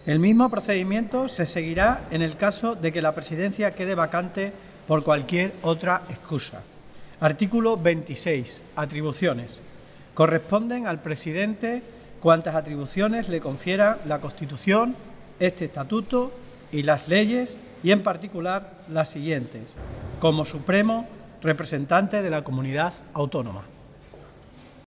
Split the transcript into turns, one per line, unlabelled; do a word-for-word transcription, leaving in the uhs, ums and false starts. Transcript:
El mismo procedimiento se seguirá en el caso de que la presidencia quede vacante por cualquier otra excusa. Artículo veintiséis. Atribuciones. Corresponden al presidente cuantas atribuciones le confiera la Constitución, este Estatuto y las leyes, y en particular las siguientes: como supremo representante de la comunidad autónoma.